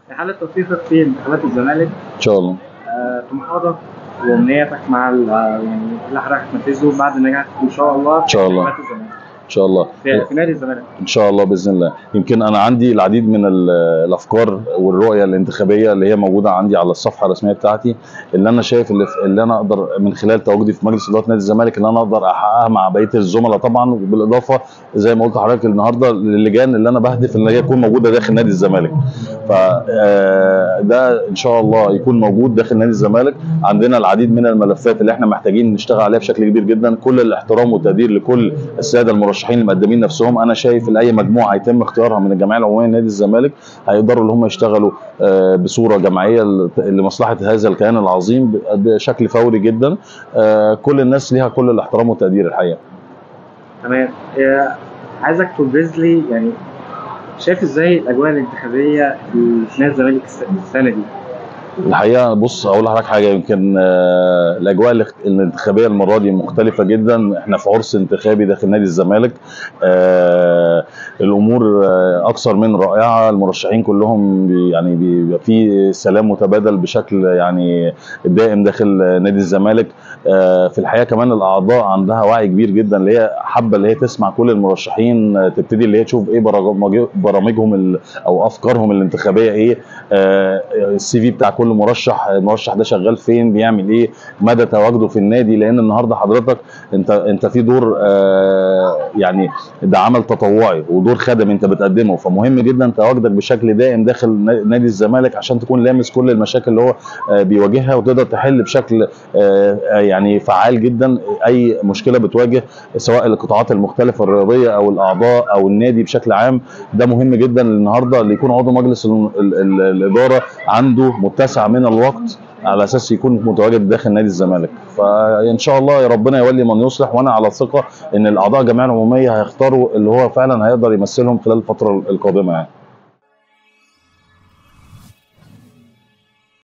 في حالة توفيقك في انتخابات الزمالك، ان شاء الله. طموحاتك وامنياتك مع يعني اللي حضرتك هتنفذه بعد النجاح ان شاء الله ان في شاء الله. انتخابات الزمالك ان شاء الله. في نادي الزمالك. ان شاء الله باذن الله. يمكن انا عندي العديد من الافكار والرؤيه الانتخابيه اللي هي موجوده عندي على الصفحه الرسميه بتاعتي، اللي انا شايف اللي انا اقدر من خلال تواجدي في مجلس اداره نادي الزمالك اللي انا اقدر احققها مع بقيه الزملاء طبعا، وبالاضافه زي ما قلت لحضرتك النهارده للجان اللي انا بهدف ان هي تكون موجوده داخل نادي الزمالك. ف ده ان شاء الله يكون موجود داخل نادي الزمالك. عندنا العديد من الملفات اللي احنا محتاجين نشتغل عليها بشكل كبير جدا. كل الاحترام والتقدير لكل الساده المرشحين اللي مقدمين نفسهم. انا شايف ان اي مجموعه هيتم اختيارها من الجمعيه العموميه لنادي الزمالك هيقدروا ان هم يشتغلوا بصوره جماعيه لمصلحه هذا الكيان العظيم بشكل فوري جدا. كل الناس ليها كل الاحترام والتقدير الحقيقه. تمام. عايزك تبرز لي يعني شايف ازاي الاجواء الانتخابيه في نادي الزمالك السنه دي؟ الحقيقه بص اقول لحضرتك حاجه. يمكن الاجواء الانتخابيه المره دي مختلفه جدا. احنا في عرس انتخابي داخل نادي الزمالك. الامور اكثر من رائعه. المرشحين كلهم يعني بيبقى في سلام متبادل بشكل يعني دائم داخل نادي الزمالك. في الحقيقه كمان الاعضاء عندها وعي كبير جدا، اللي هي حابه اللي هي تسمع كل المرشحين، تبتدي اللي هي تشوف ايه برامجهم او افكارهم الانتخابيه ايه، السي في بتاع كل مرشح، المرشح ده شغال فين، بيعمل ايه، مدى تواجده في النادي. لان النهارده حضرتك انت في دور يعني ده عمل تطوعي ودور خدمي انت بتقدمه، فمهم جدا تواجدك بشكل دائم داخل نادي الزمالك عشان تكون لامس كل المشاكل اللي هو بيواجهها، وتقدر تحل بشكل يعني فعال جدا اي مشكله بتواجه سواء القطاعات المختلفه الرياضيه او الاعضاء او النادي بشكل عام. ده مهم جدا النهارده اللي يكون عضو مجلس الاداره عنده متسع من الوقت على اساس يكون متواجد داخل نادي الزمالك. فان شاء الله يا ربنا يولي من يصلح، وانا على ثقه ان الاعضاء الجمعيه العموميه هيختاروا اللي هو فعلا هيقدر يمثلهم خلال الفتره القادمه يعني.